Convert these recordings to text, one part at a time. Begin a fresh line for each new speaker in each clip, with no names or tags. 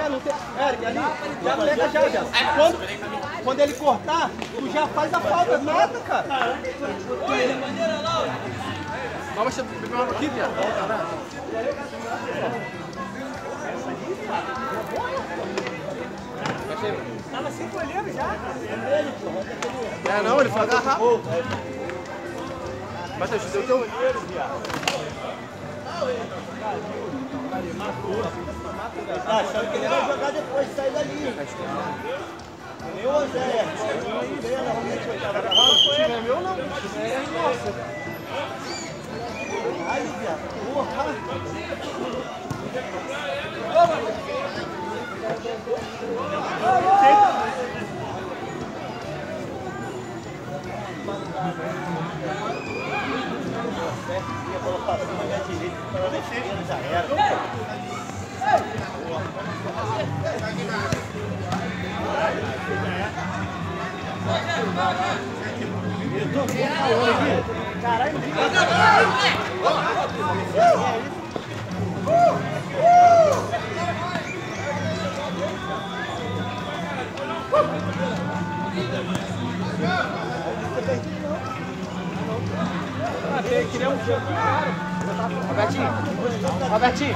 não tem. Eric, ali, já pega já. Quando ele cortar, tu já faz a falta, nada, cara.
Vamos beber uma aqui, viado.
Tava sem goleiro já.
É não, ele foi agarrar. Mas eu chutei o teu goleiro, viado.
Tá achando que ele vai jogar depois de sair dali. Meu ou Zé?
O time é meu não, o time é nosso.
Ai, viado. Porra. Ia colocar assim na minha direita, para na esquerda já era. Eu tô falando aqui. Caralho, queria um jogo. Robertinho.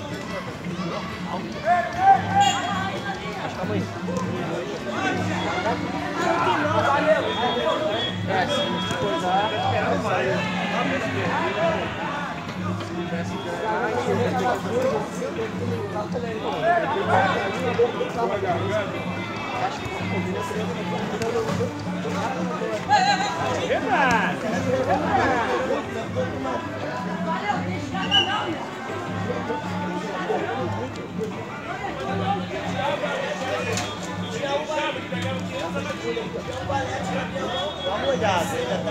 Calma aí. É, se coisar, dá uma olhada,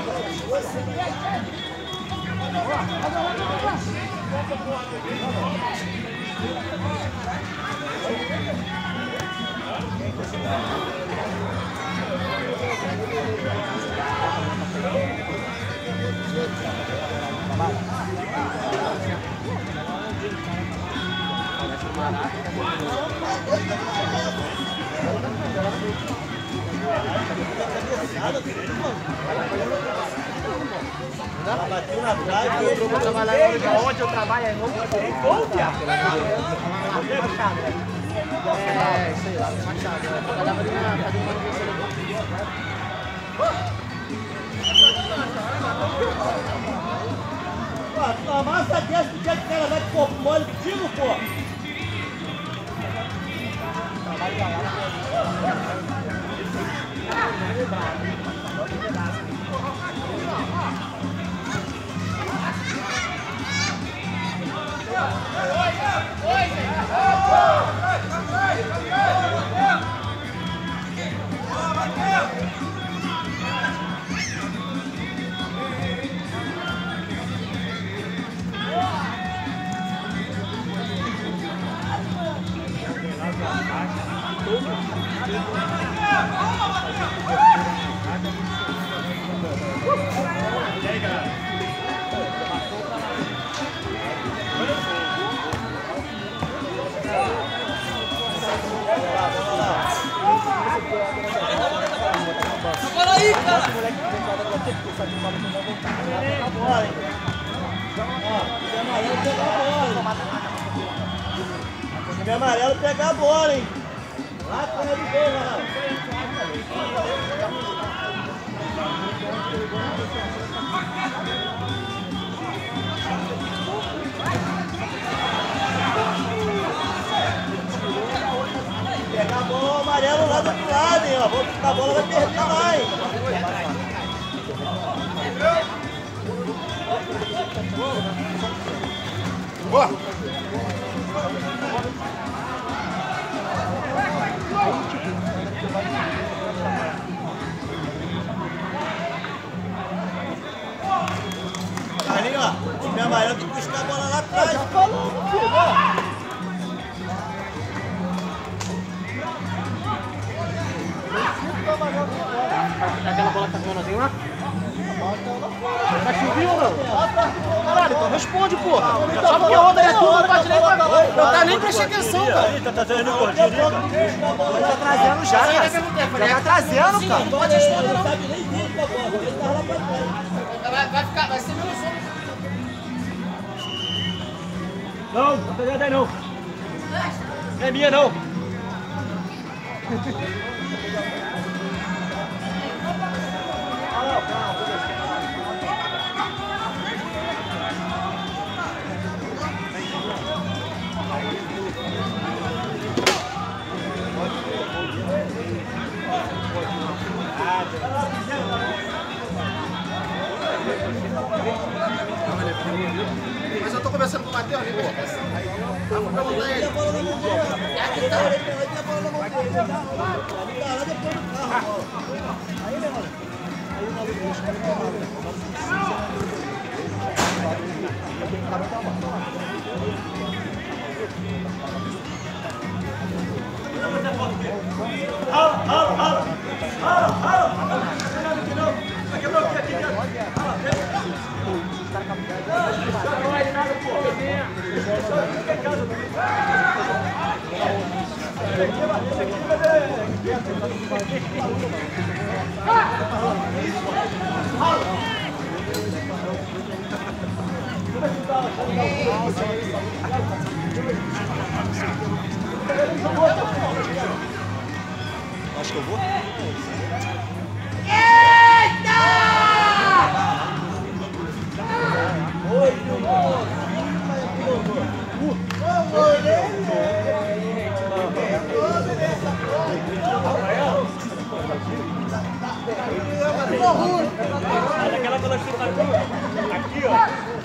bateu na trave, eu vou trabalhar onde eu trabalho é novo. Tem gol, viado. É, sei lá, tem Machado. Eu trabalhava ali na Academia de Pô, a massa dessa, do dia que o cara vai de corpo mole contigo, pô.
Agora aí, cara!
O time amarelo pegar a bola, hein? Lá fora do gol, Ronaldo. Pegar a bola, o amarelo lá do outro lado, hein? Ó. Vou ficar a bola, vai perder lá, hein?
Boa!
Ali, ó, o time amarelo tem que buscar a bola lá atrás. Já falando, filho, ó.
Aquela bola que tá voando assim lá?
A bola tá lá fora. Vai subir ou não? Caralho, Responde, porra. Só porque a onda é tua, não pode nem pra... Não tá nem prestando atenção, cara.
Tá trazendo gordinho.
Tá trazendo já, cara. Já tá trazendo, cara.
Pode responder, não. Sabe nem vídeo pra bola. Ele tá lá pra trás. Vai ser meu som.
Não tá pegando aí não. Não é minha não.
Mas eu tô conversando com o Matheus ali, pô.
Acho que eu vou.
Olha aquela velocidade aqui, ó.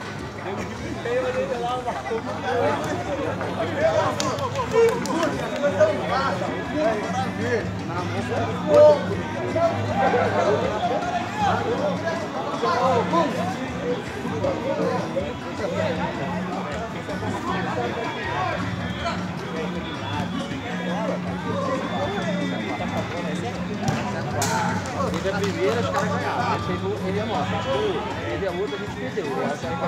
Teve a primeira, os caras ganharam. Ele é nosso. Teve a outra, a gente perdeu. Essa aí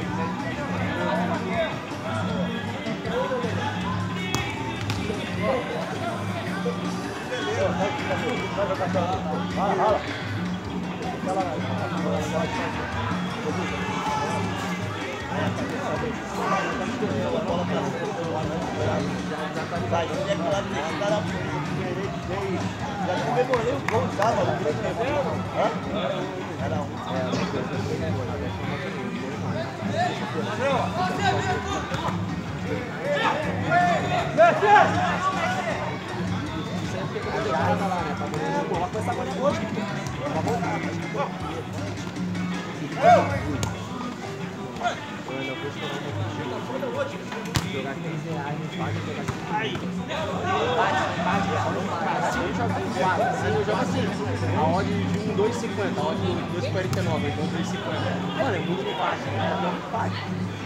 Já comemorei o gol já, mano. Era um.
Jogar 15 reais no paga, jogar 15 reais. Se eu jogo assim, a odd de 1,250, a odd de 2,49, então 2,50. Mano, é muito fácil, né? É muito fácil.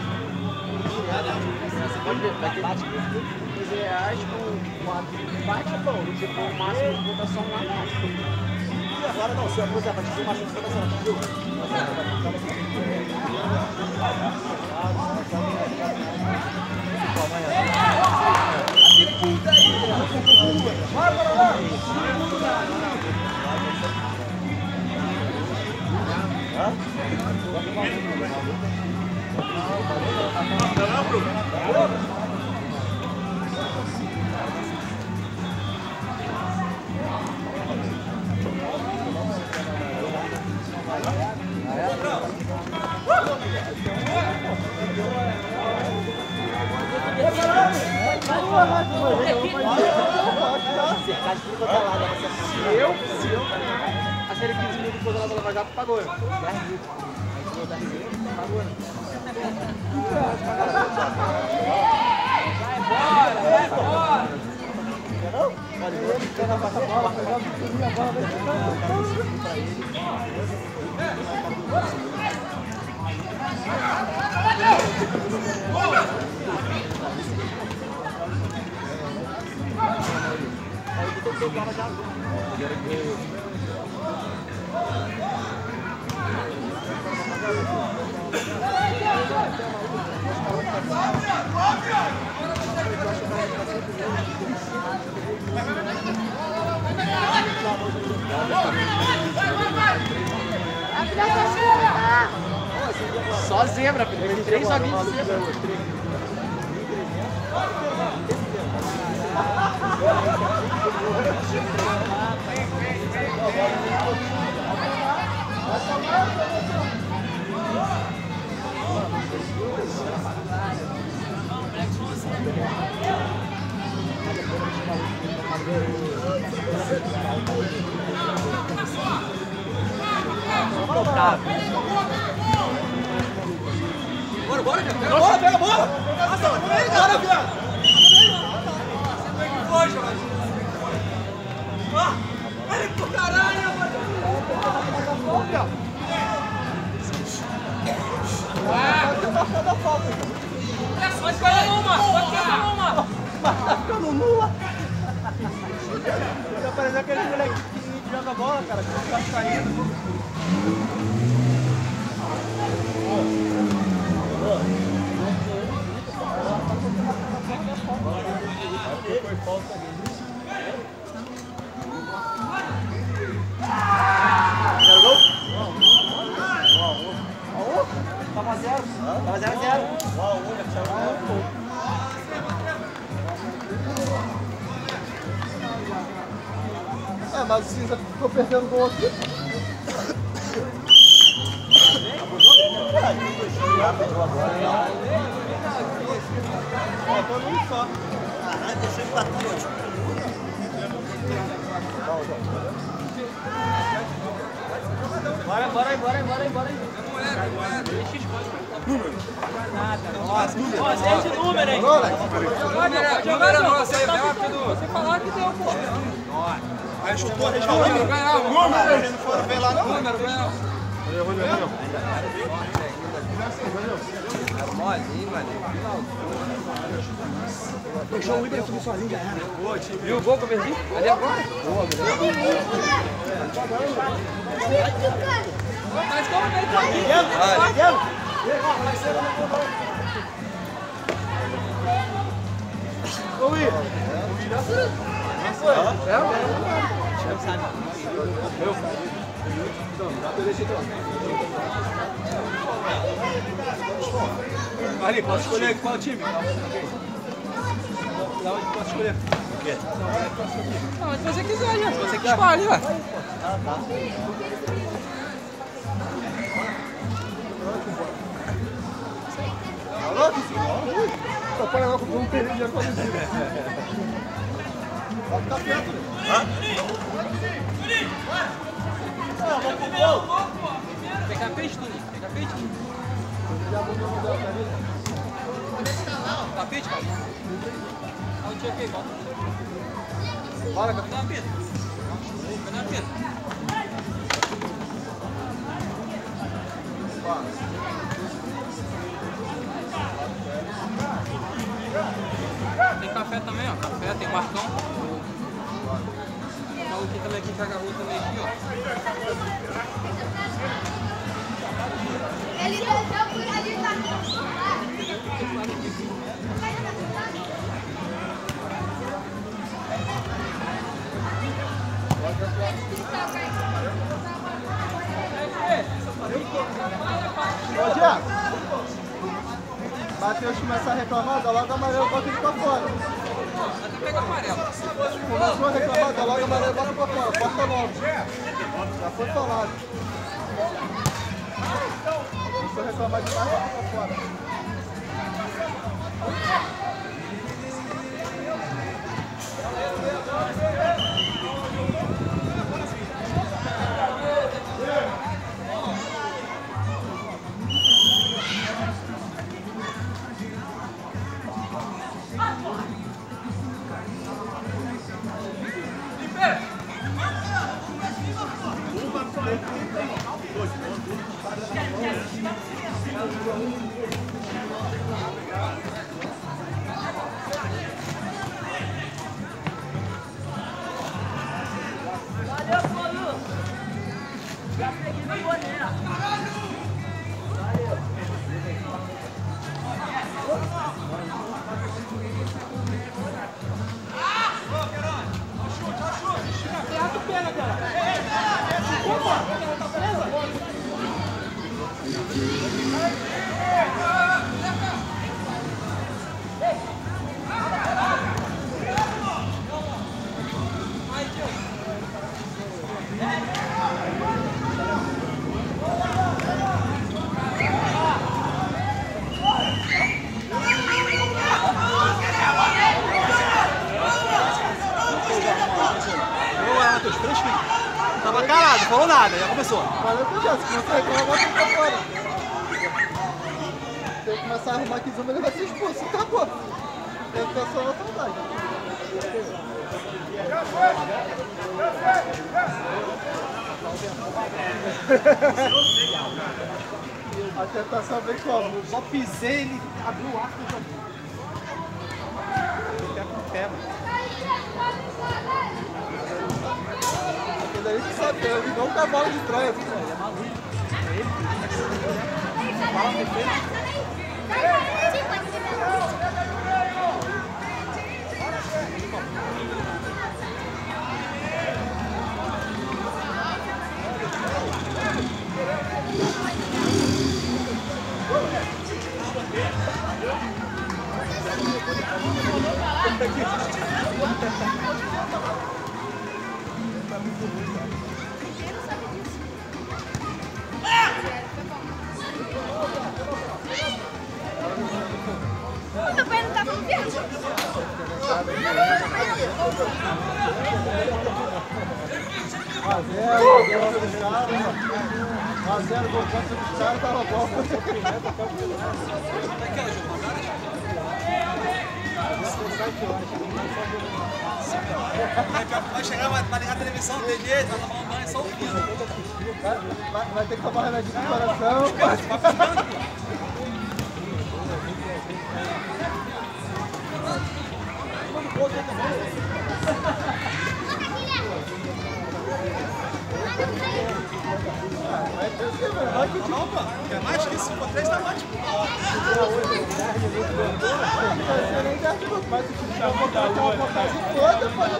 Você pode ver, vai ter 15 reais com 4 empate, bom, você for o máximo de votação lá embaixo.
Agora não, se eu, por exemplo, atingir o máximo de votação, viu?
Se eu ganhar, aquele 15 mil depois ela vai levar já pagou. 10 mil. Pagou.
Vai embora!
Vai,
Só zebra, Pedro. 3 joguinhos de zebra.
Bora, pega a bola! Pega a bola, viado! Poxa, olha pro caralho, Pode pegar uma!
Tá ficando nula! Tá parecendo aquele moleque que joga bola, cara, que tá saindo. Foi falta dele. Tava 0. Tava 0-0.
É, mas o Cinza ficou perdendo gol aqui.
Faltou um só.
Caralho, deixa eu bater.
Bora aí. Nossa, esse número aí.
Número nosso aí, rápido. Você falar que deu, pô.
Aí chutou, respondeu.
Número.
Não foram ver lá, não.
Número. Molinho, mano.
Deixou o Ibra subir sozinho, já era.
Viu o gol que eu perdi? Ali agora? Mas como que ele tá aqui?
Ô, Will.
Ali, posso escolher qual time? Lá onde posso escolher? O quê?
Não, onde você quiser, gente. Você que escolhe, ó.
Só põe lá com um período de acontecido. Pode ficar quieto, né?
Vamos pro gol. Pega peixe, Tuninho. Pega peixe. Tá peixe, cara? Onde é que volta? Bora, cadê a Pedro? Cadê a Pedro? Tem café também, ó. Café, tem Marcão. Tem um aqui também, aqui, caga a rua também aqui, ó.
Ele desceu por ali, tá?
Ô, Diago. Matheus começar a reclamar, dá logo amarelo, bota ele pra fora.
Até pega amarelo.
Começou a reclamar, dá logo amarelo, bota pra fora. Bota logo. Já foi falado. Começou a reclamar demais, bota pra fora.
tava calado, não falou nada, já começou.
Valeu pro Jéssica, se você reclamar, vai ficar fora. Se ele começar a arrumar aqui Zuma, ele vai ser expulso, acabou. Ele pensou na saudade. A tentação vem como?
Só pisei, ele abriu o arco e jogou. Ele quer com o pé, mano.
Aquele aí que sabe, ele igual um cavalo de Troia. Ele é maluco.
Meu pai não tá confiante.
A 0 gol contra os caras, tava bom.
Vai chegar, vai ligar a televisão, não tem jeito, vai tomar um banho, só o fino.
Vai ter que tomar remédio de coração.
Não, pô, é mais que isso, 3 tá ótimo.
Mas se tiver uma vantagem toda, pode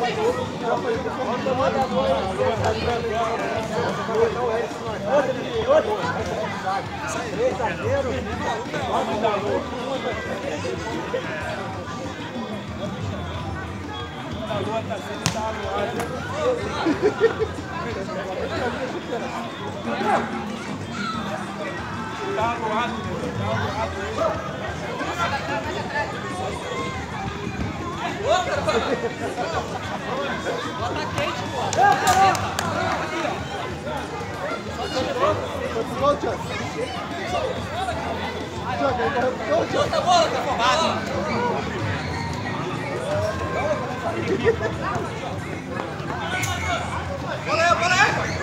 Outra bola, tá formada. Bola aí, bola aí.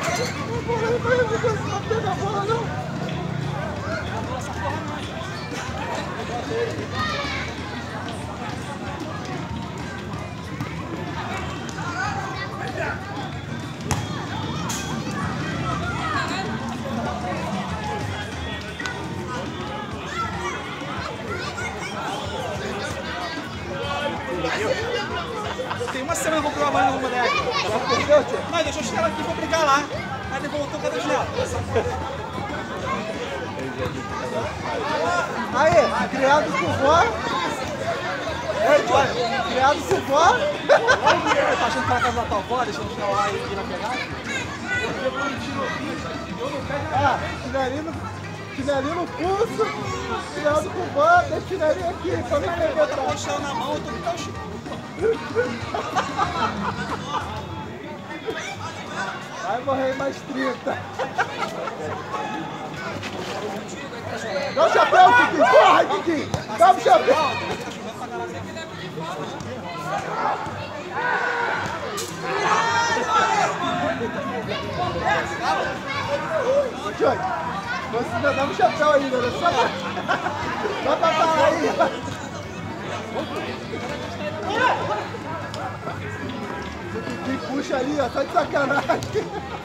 Tem uma semana que eu vou provar banho no moleque.
Já perdeu, tio?
Não, deixou os caras aqui pra brigar lá. Aí ele voltou, cadê o chinelo?
Aí, criado por vó. Ei, tio, criado por vó.
Tá achando que tá na casa da tua avó, deixando o chinelo lá e ir na pegada?
Ah, chinelinho no pulso, criado por vó, deixa o chinelinho aqui, pra não perder
Eu tô chinelo na mão, eu tô com o chinelo.
Vai morrer mais 30. Dá o chapéu, Kiki! Porra, Kiki! Dá o chapéu! Ô, Johnny, você ainda dá um chapéu ainda, né? Só pra falar aí. Quem puxa ali, ó, tá de sacanagem.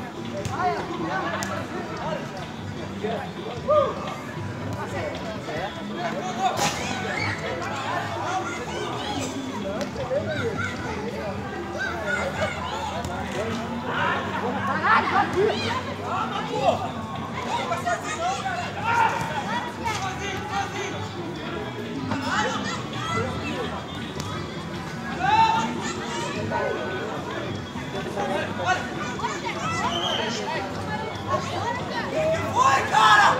Vai, cara!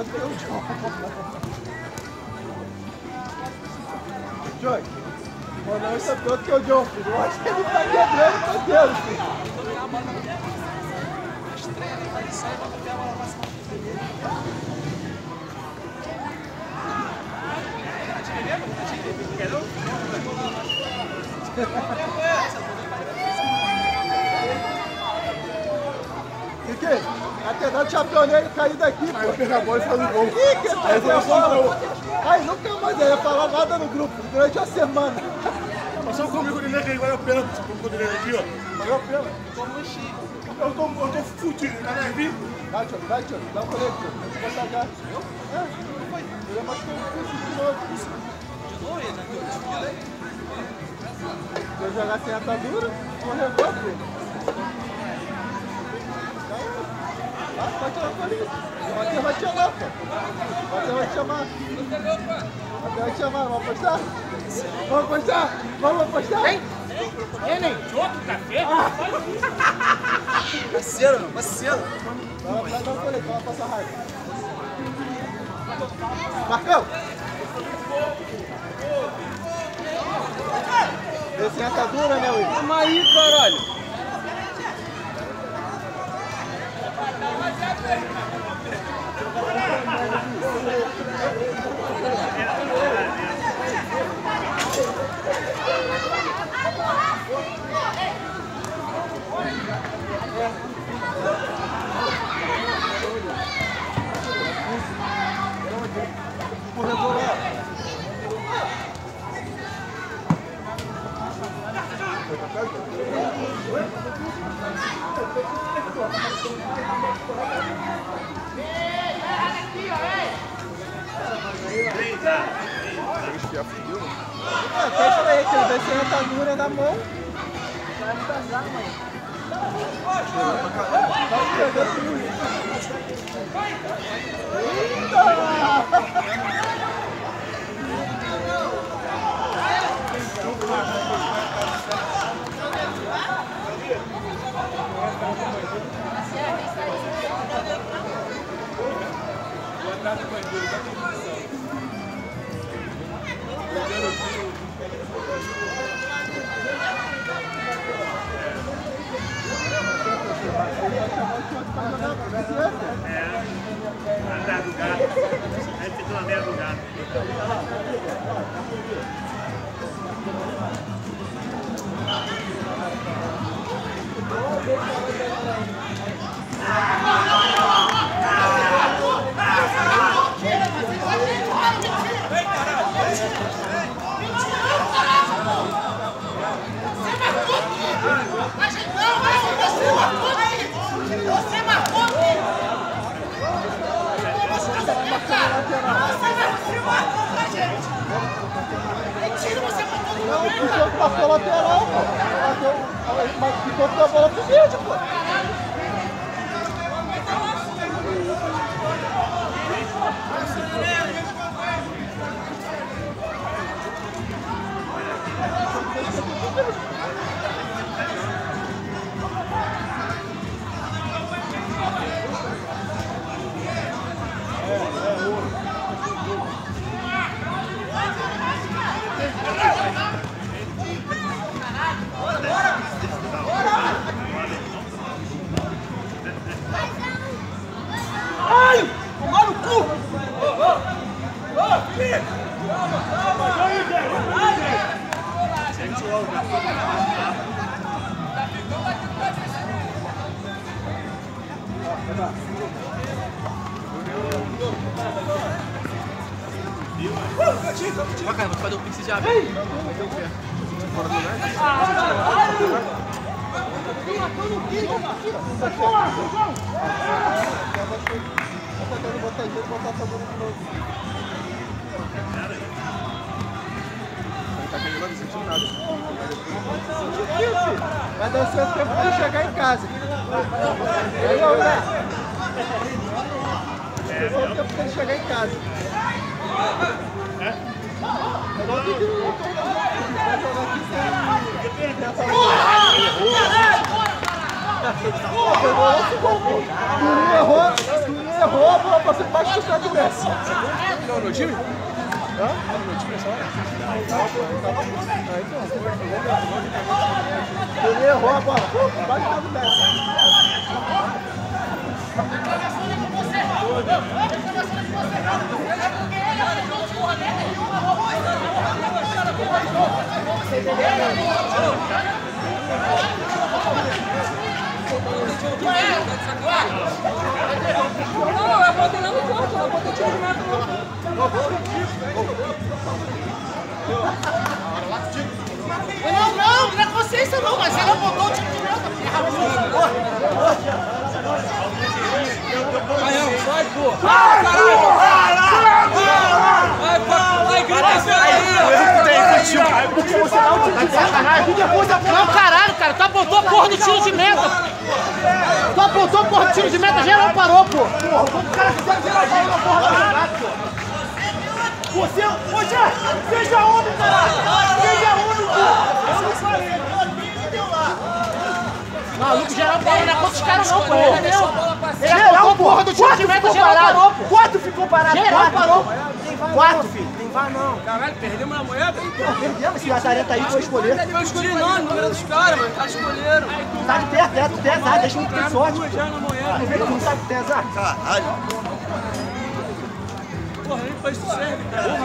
do que o John. Joy, o Ronaldo está pior do que o John, filho. Eu acho que ele tá quebrando o canteiro, filho. Fiquei, até dar o chapéu nele, cair daqui, pô.
Aí eu pego a bola e faz o gol.
Ih, que perdeu a bola. Aí nunca mais ia falar nada no grupo, durante a semana.
Mas só comigo de que vai a pena pro direito aqui, ó.
Valeu a pena.
Eu tô fudido, tá nervinho?
Vai, Tio, dá um colete, Tio. Vou te botar já. Ele é mais que eu preciso de novo. Se eu jogar sem atadura, vou revar, filho. Pode tirar o colete. O Matheus vai te chamar, pô. O Matheus vai te chamar. Vai te chamar, vamos apostar? Vamos apostar? Vamos apostar? Vem!
Neném, jogo, café?
Parceiro, parceiro.
Vai dar um colete, vai passar raiva. Marcão! Esse é atadura, né, Will?
Calma aí, caralho.
Testa aí, que ele vai ser atadura na mão. Vai muitas armas aí. Vai pegar tudo isso.
Andar do gato. Aí ficou na merda do gato.
Não, o jogo passou lateral, pô. Mas ficou com a bola pro vídeo, pô.
Ai! Tomar no cu!
Ó, cara, vou fazer o pix de água.
Vai dar o seu tempo pra chegar em casa. Vai jogar. Vai dar o tempo pra ele chegar em casa. Vai jogar aqui sem... Tu não errou, boa, você pode chutar que desce.
Não, no time?
Hã?
No time nessa hora?
Ele errou a bola. Bate quando desce.
Não, eu botei lá no campo, eu botei tiro de meta no
Não é consciência não, mas ela botou o time de meta.
Vai, sai, pô! Vai, grita isso aí!
Não, caralho, cara, tu apontou a porra do tiro de meta. Tu apontou a porra do tiro de meta, geral parou, pô. Porra, como o cara quiser geral parou na porra do campeonato, pô. Você, seja homem, caralho. Seja homem, pô. Eu não falei, maluco, geral parou, não é contra os caras não, pô. Ele apontou a porra do tiro de meta, geral parou, pô.
4 ficou parado.
Geral parou.
4, filho. Tem VAR não.
Caralho, perdemos na moeda?
Perdemos, esse Lazareta aí foi escolher.
Eu escolhi não, no número dos caras, mano. Os caras escolheram.
Tá de perto, tu tem azar, deixa muito ter sorte.
Já na moeda.
Tu não sabe que tem azar?
Caralho.
Porra, nem pra isso serve, cara.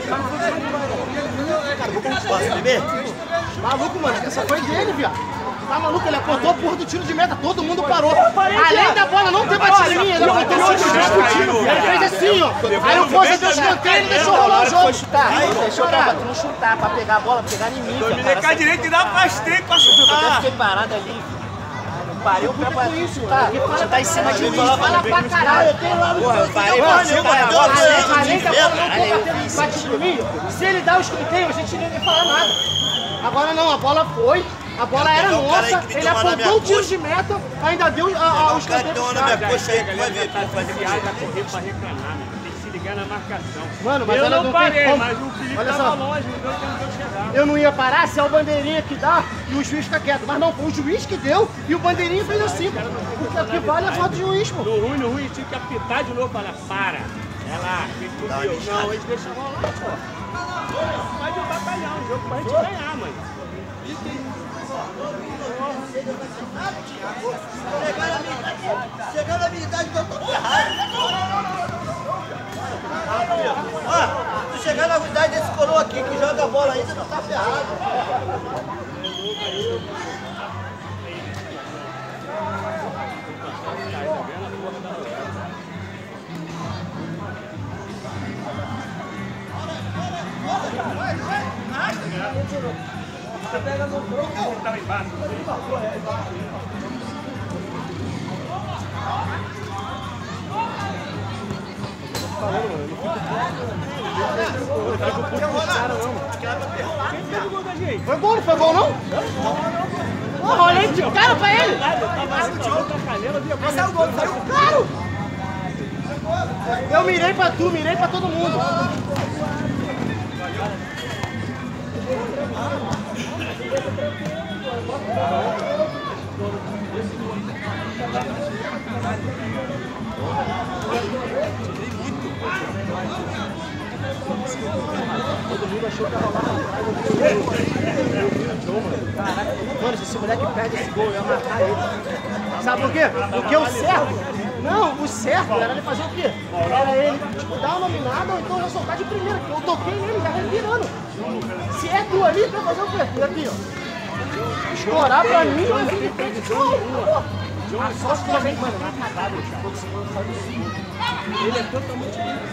Posso beber?
Maluco, mano, essa foi dele, viado. Tá maluco? Ele apontou a porra do tiro de meta, todo mundo parou. Além da bola não ter batido em mim, ele apontou o tiro de meta. Ele fez assim, ó. Aí o Forza deu escanteio e ele deixou rolar o jogo.
Deixou o cara não chutar, pra pegar a bola, pra pegar em mim.
Me cá direito e dá mais tempo pra
Eu
chutar.
fiquei parado ali. Parei o pé pra chutar. Tá em cima de mim.
Fala pra caralho, eu tenho lá no
Porra, eu parei pra chutar.
além da bola não ter batido em mim, se ele dá o escanteio, a gente não ia falar nada. Agora não, a bola foi. A bola era nossa, ele apontou o tiro de meta, ainda deu o escanteio pros caras.
Coxa aí, tu vai ver.
Vai correr pra reclamar, né? Tem que se ligar na marcação.
Mano, mas
eu
ela
não
tem
parei,
como.
mas o Felipe
Olha
tava
só.
longe, não deu tempo de eu chegar.
Eu não ia parar se é o bandeirinha que dá e o juiz fica quieto. Mas não, foi o juiz que deu e o bandeirinha fez assim. Porque aqui vale a falta de juiz, pô.
No ruim, tinha que apitar de novo, falar, para. É lá, quem copiou. Não, eles deixam rolar, pô. Vai de batalhão, o jogo pra gente ganhar, mano.
Chegando a minha idade, eu tô ferrado. Tu chegar na idade desse coroa aqui que joga a bola ainda, tu tá ferrado.
Você pega no tronco, tava embaixo.
Foi gol, não foi gol não? Porra, olhei de cara pra ele.
Saiu
Claro! Eu mirei pra tu, mirei pra todo mundo. Todo mundo achou que ia rolar pra trás. Mano, se esse moleque perde esse gol, eu ia matar ele. Sabe por quê? Porque o certo... Não, o certo era ele fazer o quê? Era ele, tipo, dar uma dominada ou então já soltar de primeira. Eu toquei nele, já revirando. Se é tu ali, tu vai fazer o quê? E aqui, ó. Estourar pra mim, mas ele tem que estourar. A sorte que também, mano, vai cagado, cara.
Ele é totalmente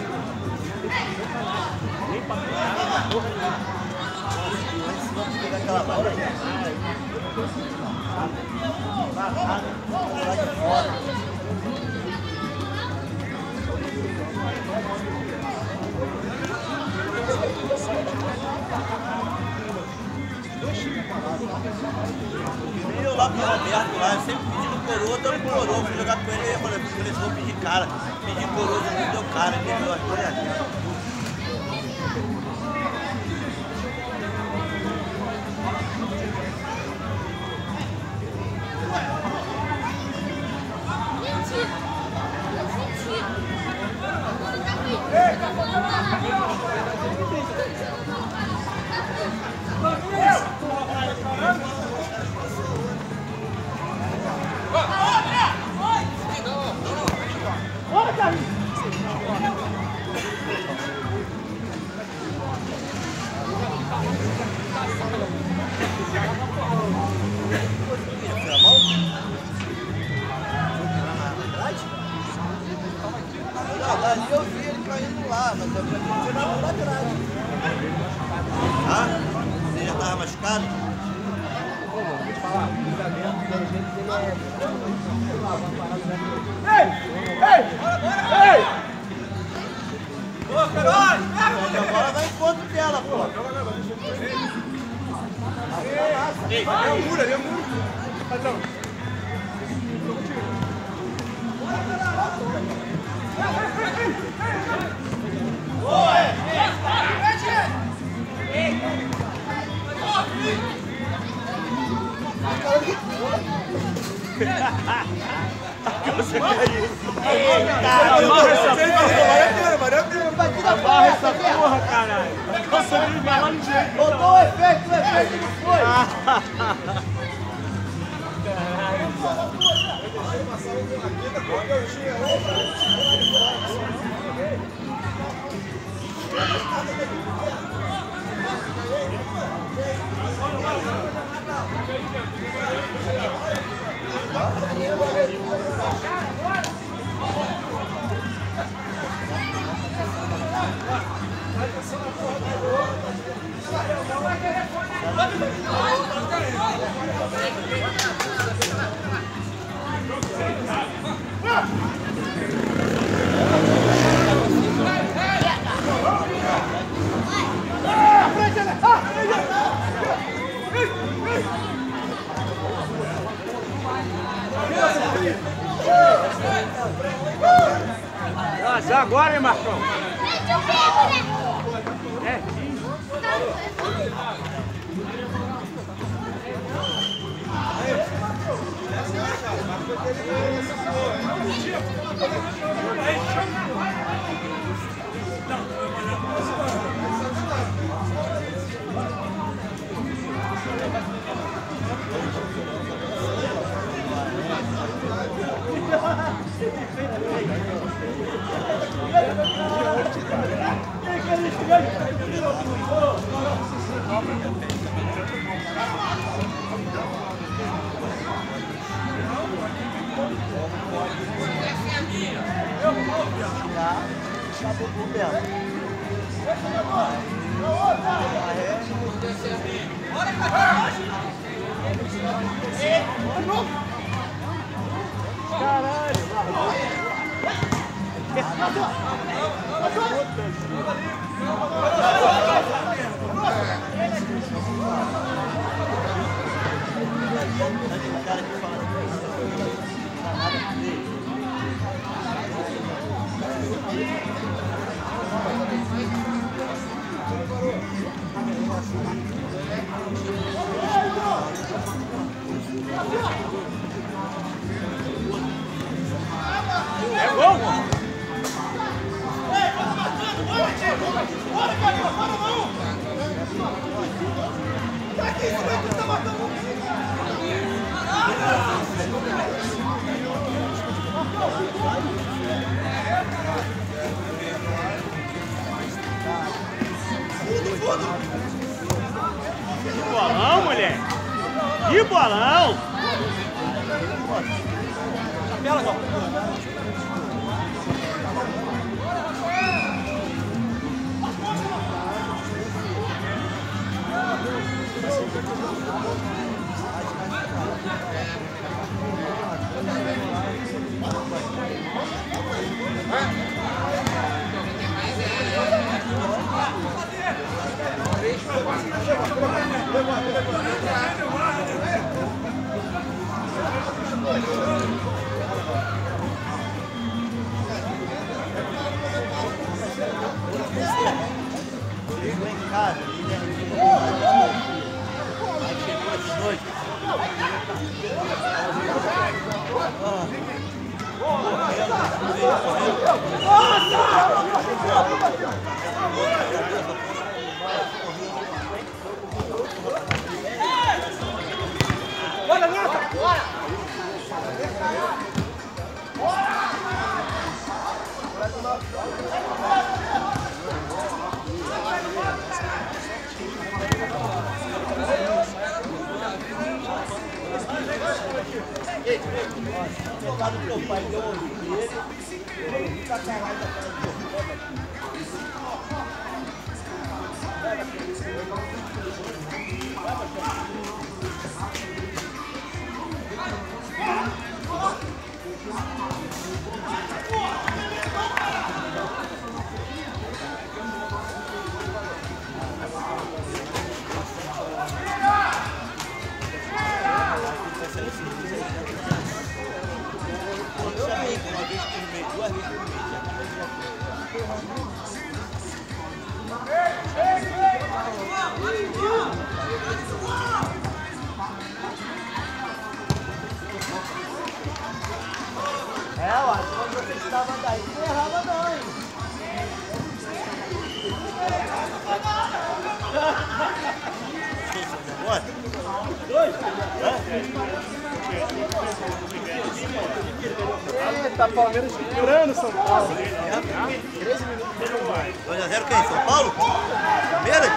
nem pra
Eu lá pro Roberto lá, eu sempre pedindo coroa, dando coroa. Fui jogar com ele e eu falei, eles vão pedir cara. Pedi coroa, não deu cara, ele deu as coisas. lá, mas eu fui lá atrás. Ah? Você já estava machucado?
Ei!
Ô, Carol! A bola vai em contra dela, pô.
Ei, é o muro, ali é o muro. Padrão.
Amarra essa porra, caralho. Conseguiu embalar no jeito.
Botou o efeito não foi.
Mas agora, hein, Marcão? É.
Acabou o problema.
É gol, mano. Que bolão, mulher! Que bolão!
Chapela, Gol.
Chegou em casa, aí chegou de noite.
Bora, Nata! Bora!
O teu pai deu um olho dele, ele fica caralho daquela
Eita, Palmeiras segurando São Paulo.
2x0 quem? São Paulo? Palmeiras?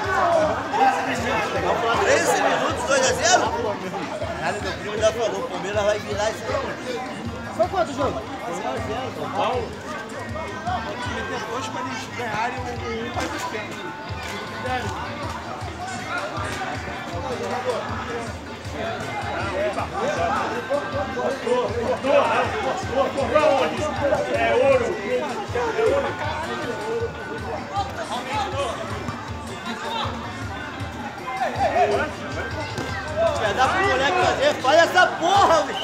13 minutos, 2x0? Caralho, meu primo já falou, o Palmeiras vai virar isso aí.
Foi quanto o jogo?
2x0, São Paulo. O time tem 2 para eles ganharem e um para eles perderem. É ouro.
Vai dar pro moleque fazer, faz essa porra, velho!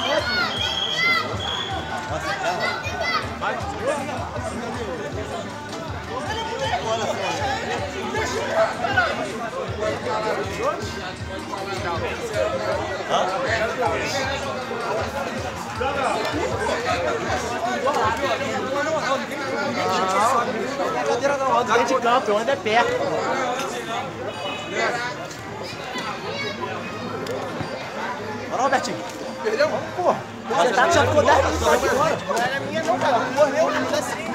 Nossa, cara. Bora,
Dentro de campo, eu ando é perto. Bora, Robertinho.
Perdeu?
Porra, você tá já ficou 10 minutos aqui agora. Não era minha não, cara. Correu, já assim.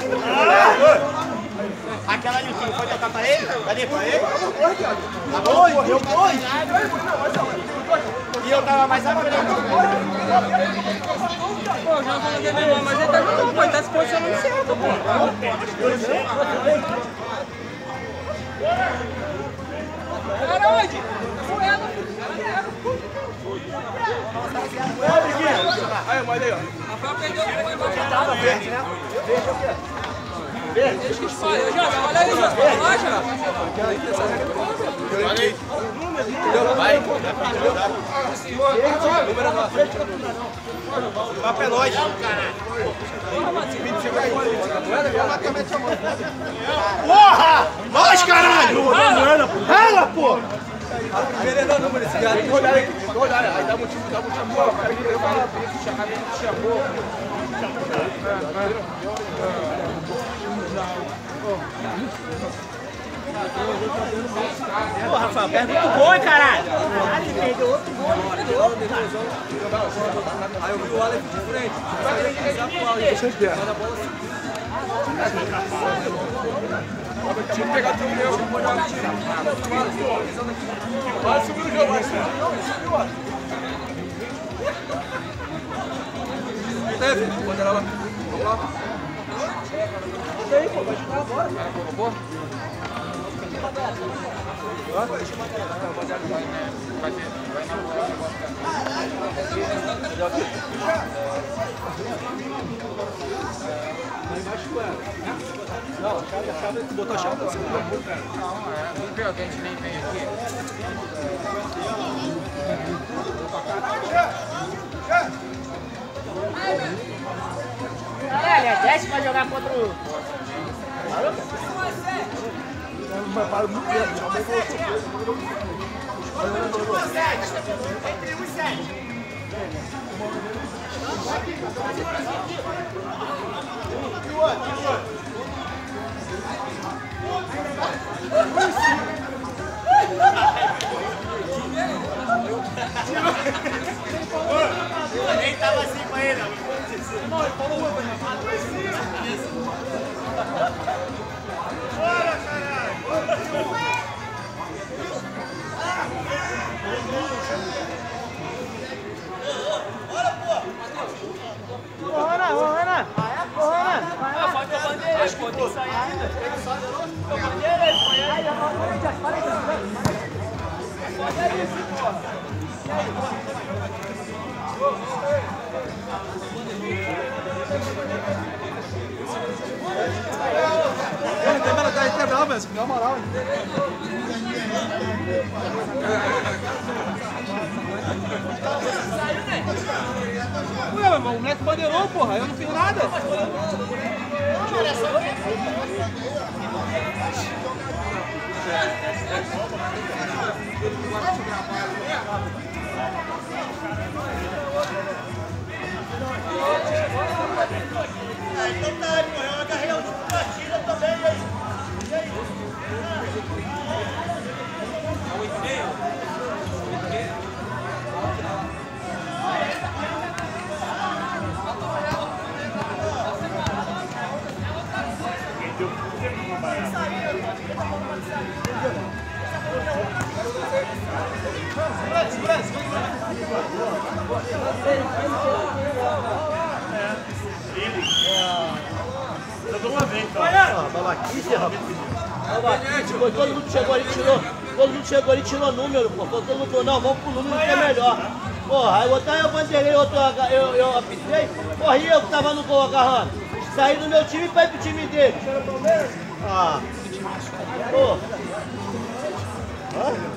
Aquela ali, que foi tocar pra ele? Cadê pra ele? Correu dois. E eu tava mais à frente.
Pô, já coloquei meu irmão, mas ele tá jogando, pô, ele tá se posicionando certo, pô. Cara, onde?
Aí, mas aí, ó.
Rafael perdeu, foi
Tava verde, né? Verde é o quê? Verde.
Deixa que espalha. Joga, olha aí, Joga. Vai, Joga.
Olha aí.
Vai.
O papo é nóis. Porra! Nós, caralho! Rala, pô!
Primeiro número desse cara. Aí dá motivo, pô. O cara que deu uma chamou.
Pô, Rafael, perde muito gol, hein, caralho? Caralho, ele perdeu outro gol.
Aí eu vi o Aleph de frente. Vocês deram. Tinha que pegar tudo meu. Vai subir o jogo, vai subir. Teve, pode ir lá. Vamos lá.
Isso aí, pô, vai jogar agora.
Boa.
Não, a chave, tu botou a chave?
Vamos ver, alguém nem vem aqui.
Caralho, é 10 pra jogar contra o...
Mas para muito tempo.
Entre 1 e 7.
Eu nem tava assim com ele, não. Bora, caralho!
Ô, Renan! Ô, Renan!
Falta a bandeira, pô, tem que sair ainda.
Tá bravo, mas deu moral, hein? Ué, mas o moleque bandeirou, porra, eu não fiz nada.
Então tá, pô, eu agarrei a última partida também, e aí?
Babaquice, rapaz. Babaquice, pô, todo mundo chegou ali e tirou. Todo mundo chegou ali e tirou número, pô. Todo mundo falou, não, vamos pro número que é melhor. Porra, aí eu bandeirei, eu apitei. Porra, e eu que tava no gol agarrando? Saí do meu time pra ir pro time dele. Ah. Pô. Hã?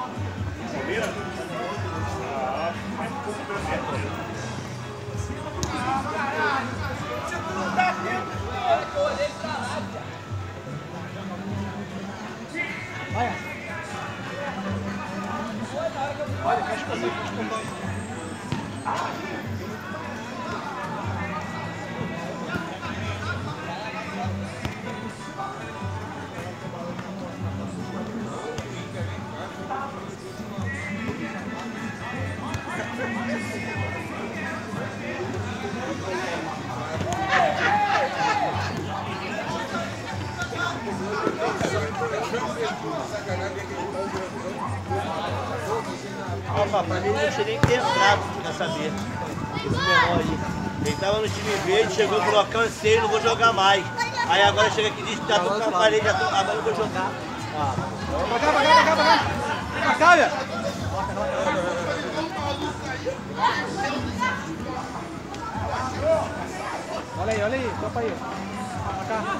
Pra mim não tinha nem que ter entrado, quer saber. Esse menor aí. Ele tava no time verde, chegou e falou, cansei, não vou jogar mais. Aí agora chega aqui e diz que tá tocando a parede, agora eu vou jogar. Ah.
Pra cá, Pra cá, velho. Olha aí, topa aí. Pra cá.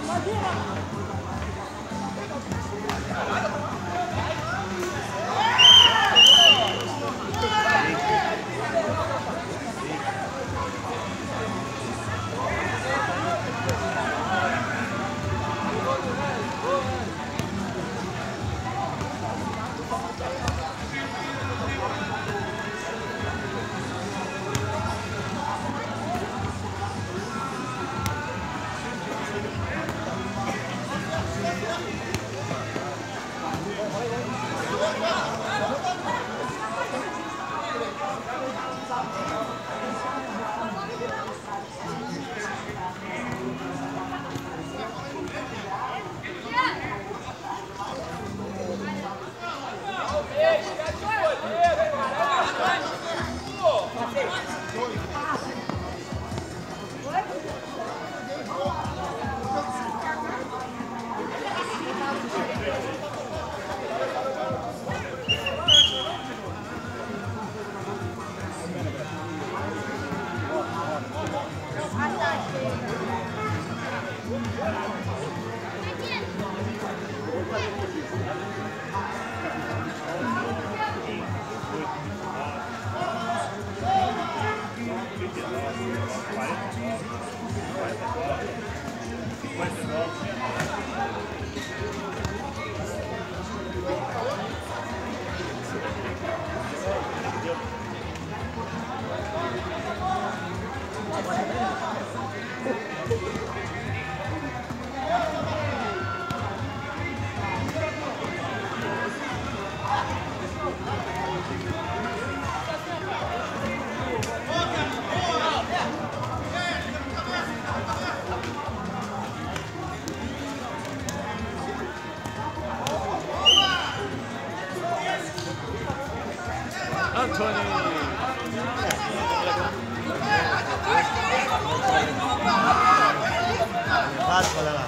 Olha lá.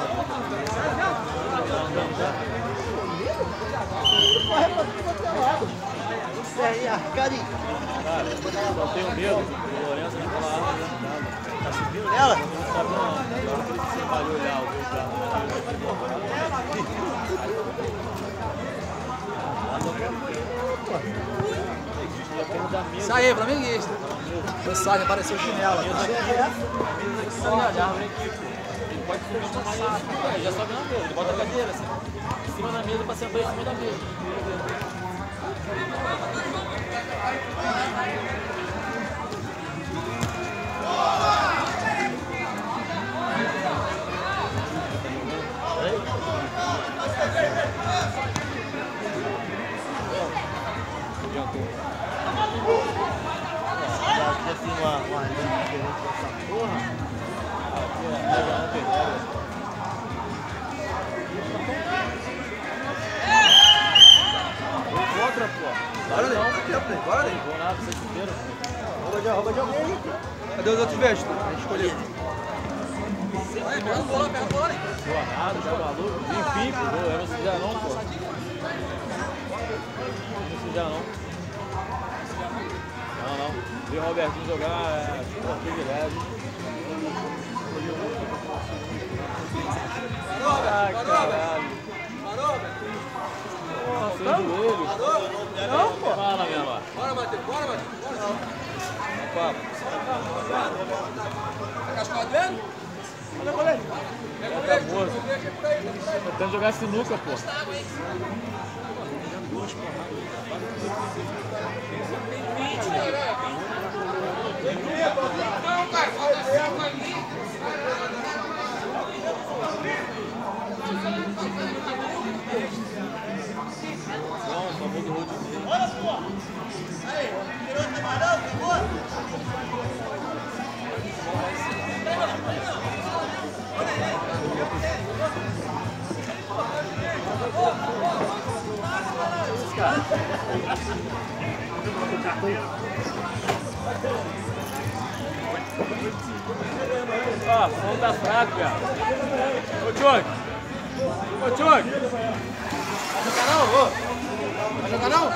Corre pra tudo quanto é lado. perninha arcada.
Cara, eu tenho medo. O Lourenço vai falar arma dentro dela.
Tá subindo nela?
Não sabe não. Agora que ele se malhou olhar o carro.
Isso aí, flamenguista. Mensagem, apareceu o chinelo.
Ele pode subir na mesa. Ele já sobe na mesa. Ele bota a cadeira assim. Em cima da mesa pra sentar em cima da mesa.
Aqui tem uma linha diferente dessa porra.
Contra, pô.
Bora ali, bora ali.
Não vou nada, vocês primeiro.
Rouba de alguém.
Cadê os outros vestos? A gente escolheu. Aí, pega a bola ali.
Boa nada, já maluco. Enfim, pô. Eu não fizer não, pô. Não fizer não. Não. Vi o Robertinho jogar, privilégio. Caralho.
Parou, Beto.
Nossa, o joelho.
Não, pô.
Fala, minha lá.
Bora, Matheus. Bora. Tá cascado vendo?
Olha aí.
Tá morto. Tô tentando jogar sinuca, pô.
Não, cara, falta 5 ali.
Bom, famoso road.
Bora, pô! Aí, tirou o camarão, por favor?
Ó, o som tá fraco, cara. Ô, Tchog! Vai jogar não? Vai jogar não?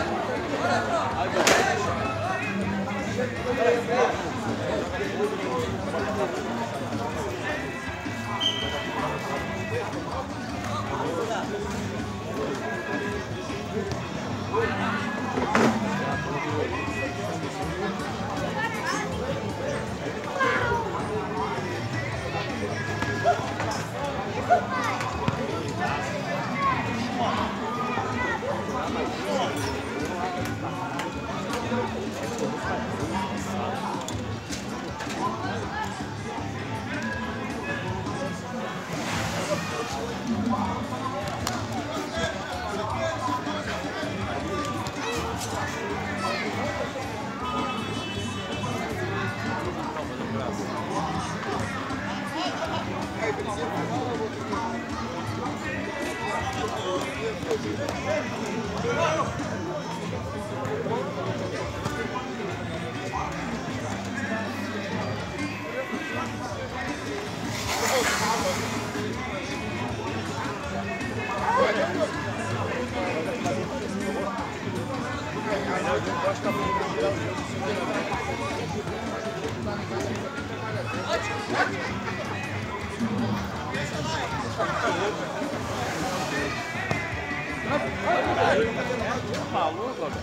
Maluco,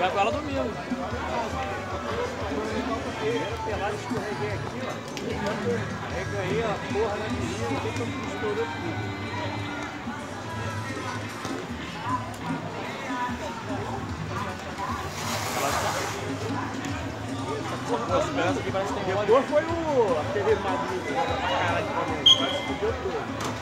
vai com ela domingo.
Primeira pelada, escorreguei aqui, ó. Reganhei a porra na menina, o que eu estourou tudo. Depois foi a TV Madrid, pra caralho também. Quase fudeu todo.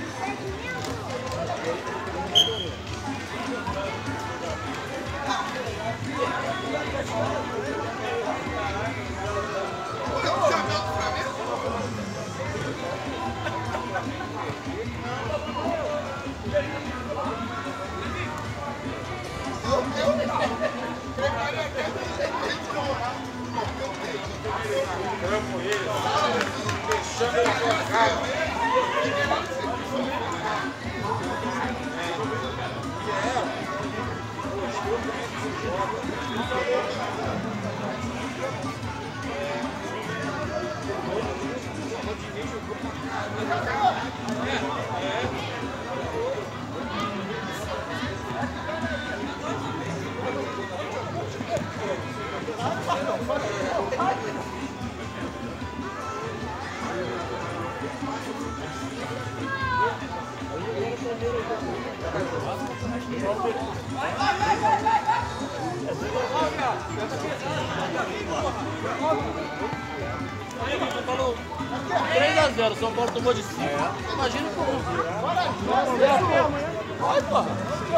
Falou 3-0, São Paulo tomou de 5. Imagina como. Vai, porra.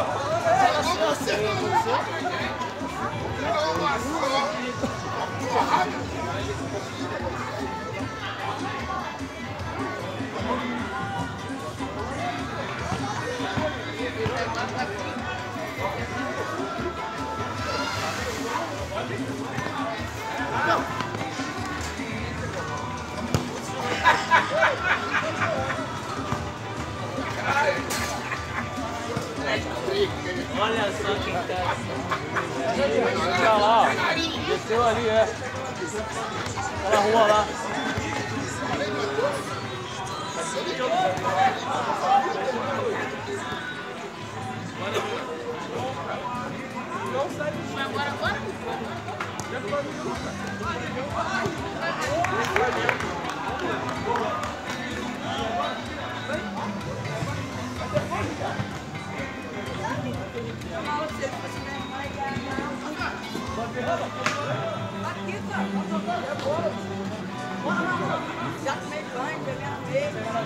Olha só quem tá. Olha lá, ó. Desceu ali, é. Aquela rua lá.
Agora? Já tomei banho, peguei na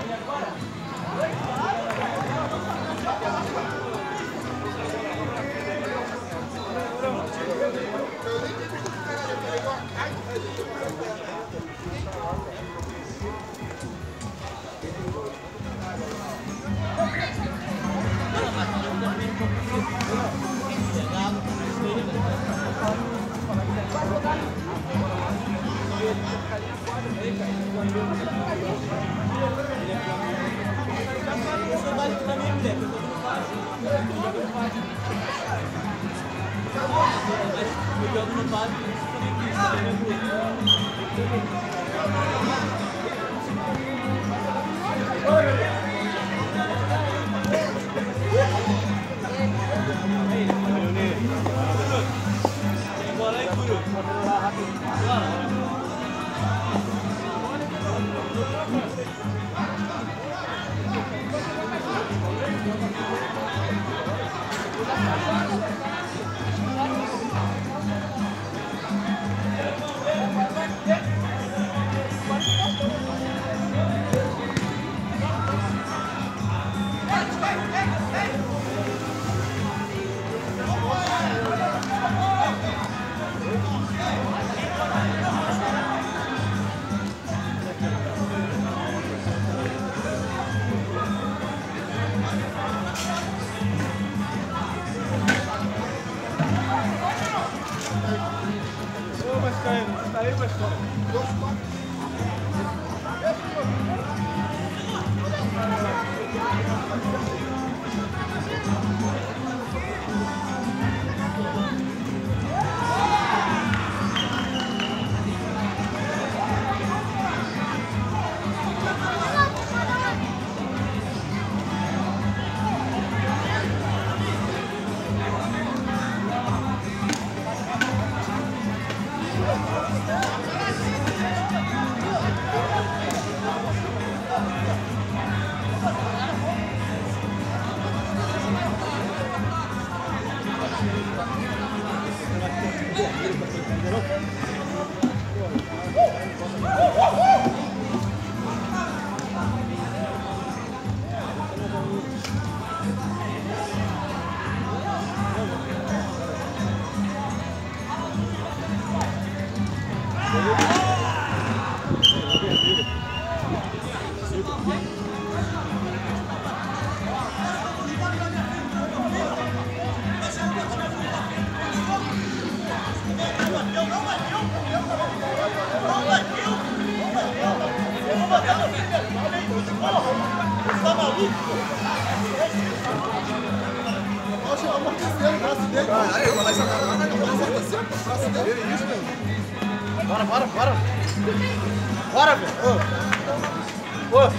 Bora, bora, bora. Bora, velho. Ô. Ô.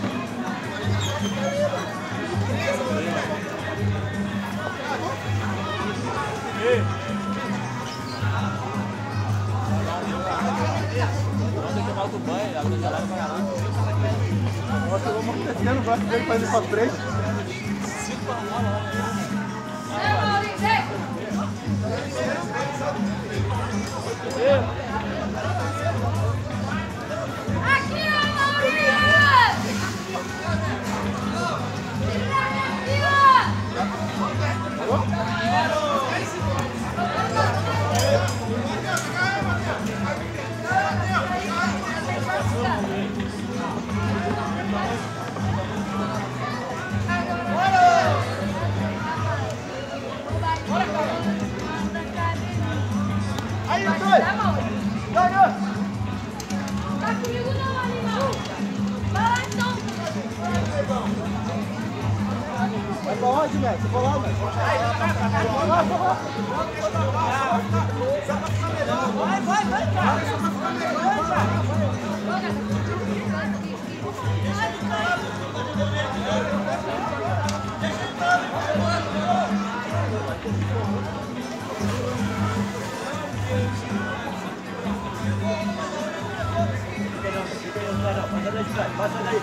Nossa, eu vou amortecendo o braço dele pra ir pra frente.
Aqui, ó, Maurinho! Aqui,
Aí, dois. Ganhou.
Tá comigo não, animal. Vai lá então.
Vai pra onde, Messi? Vou lá, Messi. Vai lá, vai lá.
Vai, cara. Passa daí.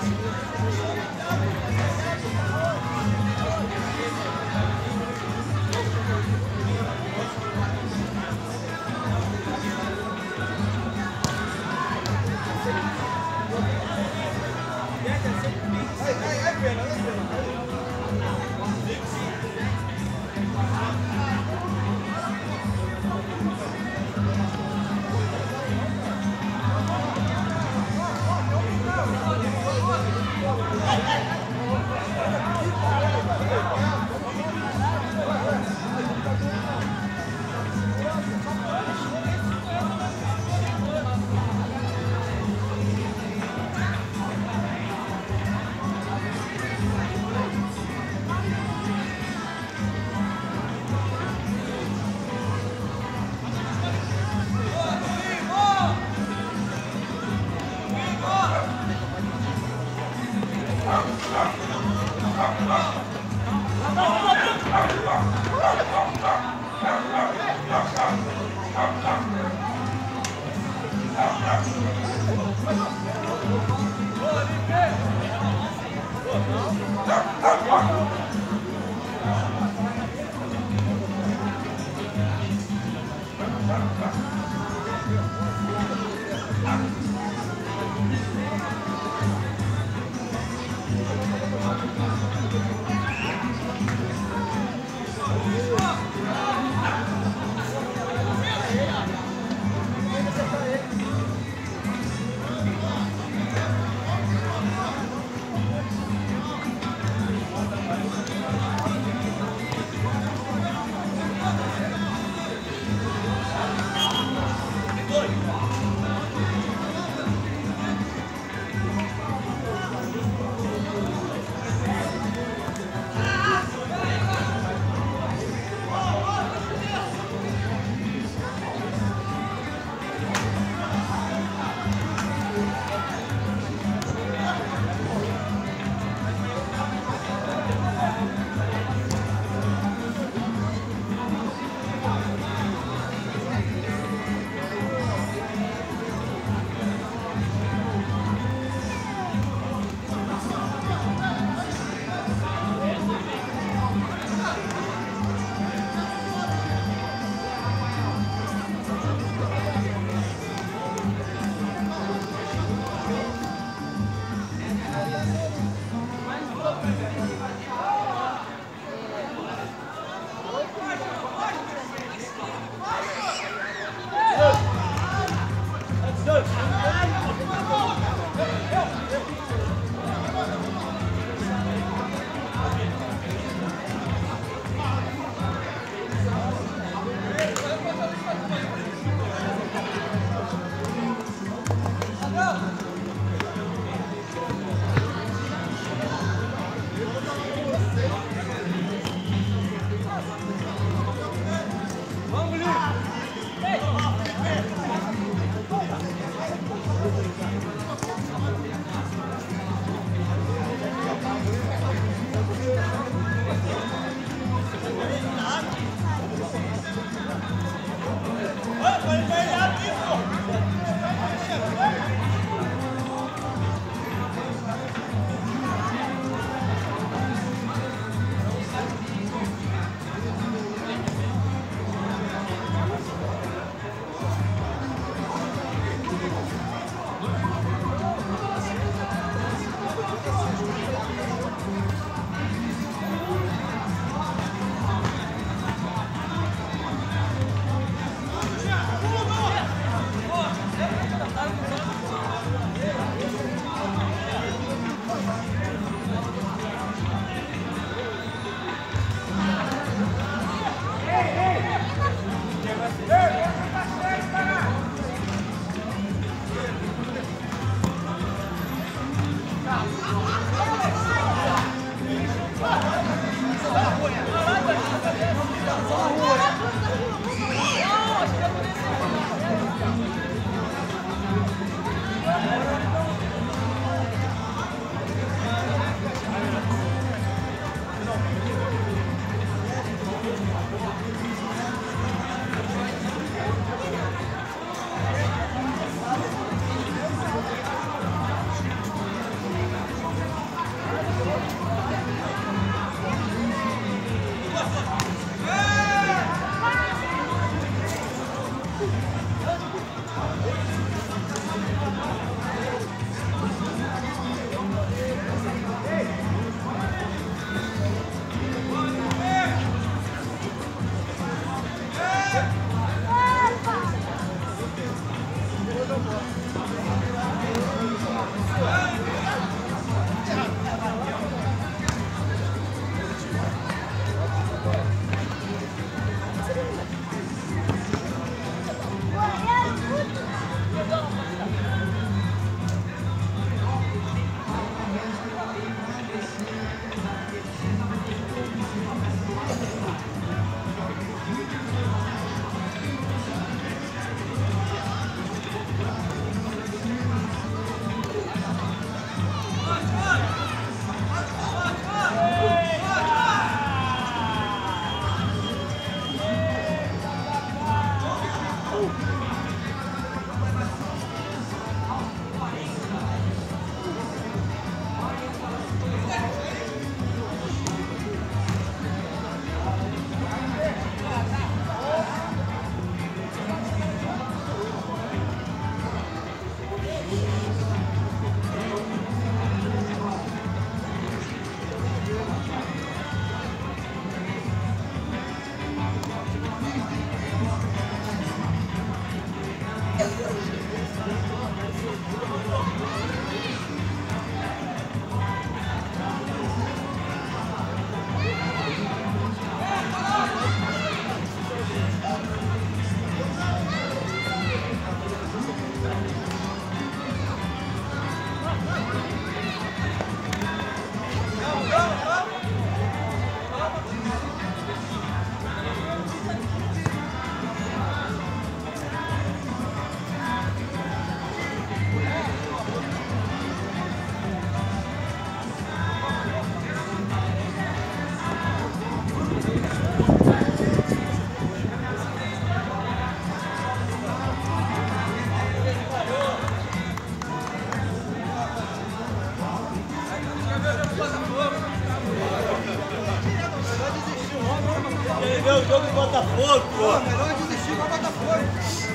Ele vê o jogo do Botafogo, pô.
Melhor desistir com o Botafogo.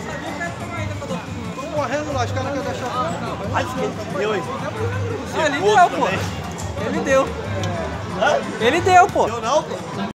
Tô morrendo lá, os caras não querem deixar.
Mas que deu, hein?
Ele deu, pô. Ele deu. Ele deu, pô.
Deu não, pô.